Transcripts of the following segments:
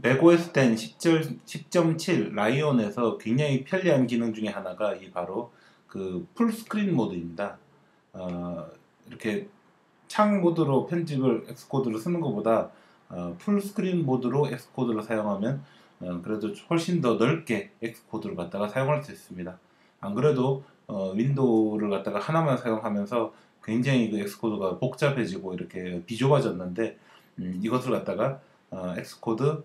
맥OS 10.7 라이온에서 굉장히 편리한 기능 중에 하나가 이 바로 그 풀스크린 모드입니다. 이렇게 창 모드로 편집을 엑스코드로 쓰는 것보다 풀스크린 모드로 엑스코드를 사용하면 그래도 훨씬 더 넓게 엑스코드를 갖다가 사용할 수 있습니다. 안 그래도 윈도우를 갖다가 하나만 사용하면서 굉장히 그 엑스코드가 복잡해지고 이렇게 비좁아졌는데 이것을 갖다가 엑스코드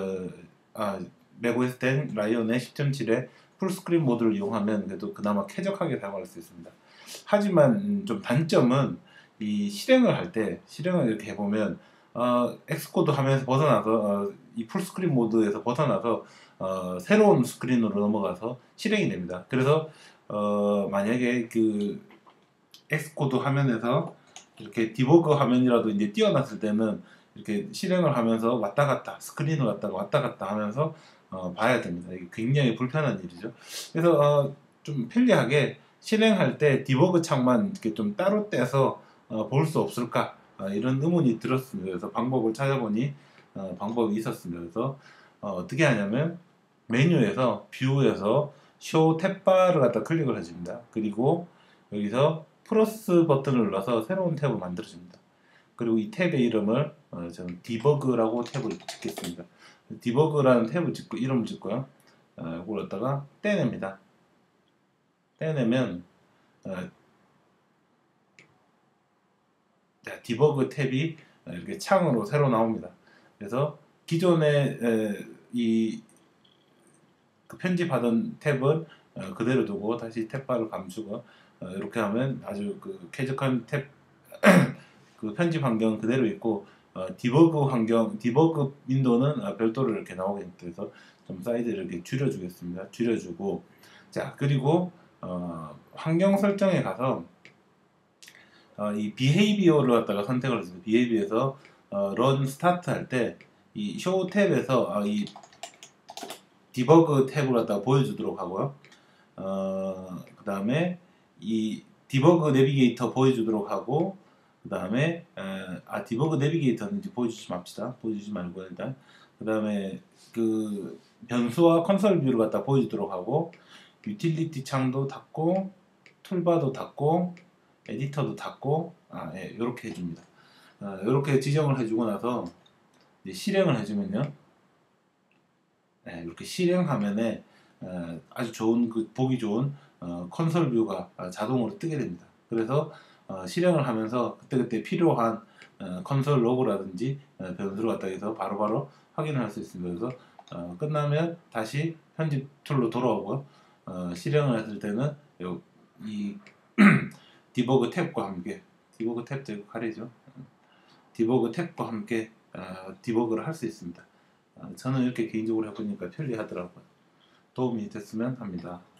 맥OS 10 라이온의 10.7의 풀스크린 모드를 이용하면 그래도 그나마 쾌적하게 사용할 수 있습니다. 하지만 좀 단점은 이 실행을 이렇게 해보면 엑스코드 화면에서 벗어나서 이 풀스크린 모드에서 벗어나서 새로운 스크린으로 넘어가서 실행이 됩니다. 그래서 만약에 그 엑스코드 화면에서 이렇게 디버그 화면이라도 이제 띄어놨을 때는 이렇게 실행을 하면서 왔다 갔다 스크린을 갖다가 왔다 갔다 하면서 봐야 됩니다. 이게 굉장히 불편한 일이죠. 그래서 좀 편리하게 실행할 때 디버그 창만 이렇게 좀 따로 떼서 볼 수 없을까 이런 의문이 들었습니다. 그래서 방법을 찾아보니 방법이 있었습니다. 그래서 어떻게 하냐면 메뉴에서 뷰에서 쇼 탭바를 갖다 클릭을 해줍니다. 그리고 여기서 플러스 버튼을 눌러서 새로운 탭을 만들어줍니다. 그리고 이 탭의 이름을 저는 디버그라고 탭을 짓겠습니다. 디버그라는 탭을 짓고 이름을 짓고요. 이걸 갖다가 떼냅니다. 떼내면 디버그 탭이 이렇게 창으로 새로 나옵니다. 그래서 기존에 그 편집하던 탭은 그대로 두고 다시 탭바를 감추고 이렇게 하면 아주 그 쾌적한 탭 그 편집 환경은 그대로 있고 디버그 윈도우는 별도로 이렇게 나오게 돼서 좀 사이즈를 이렇게 줄여주겠습니다. 줄여주고 자 그리고 환경 설정에 가서 이 비헤이비어를 갖다가 선택을 해서 비헤이비어에서 런 스타트 할 때 이 쇼 탭에서 이 디버그 탭을 갖다가 보여주도록 하고요. 그 다음에 이 디버그 내비게이터 보여주도록 하고 그 다음에 디버그 내비게이터는 이제 보여주지 맙시다. 보여주지 말고 일단 그 다음에 그 변수와 컨솔 뷰를 갖다 보여주도록 하고 유틸리티 창도 닫고 툴바도 닫고 에디터도 닫고 이렇게 해줍니다. 이렇게 지정을 해주고 나서 이제 실행을 해주면요. 이렇게 실행 화면에 아주 좋은 보기 좋은 컨솔 뷰가 자동으로 뜨게 됩니다. 그래서 실행을 하면서 그때그때 필요한 컨솔 로그라든지 변수를 갖다 해서 바로바로 확인을 할 수 있습니다. 그래서 끝나면 다시 편집 툴로 돌아오고요. 실행을 했을 때는 이 디버그 탭과 함께 디버그 탭 가리죠. 디버그 탭과 함께 디버그를 할 수 있습니다. 저는 이렇게 개인적으로 해보니까 편리하더라고요. 도움이 됐으면 합니다.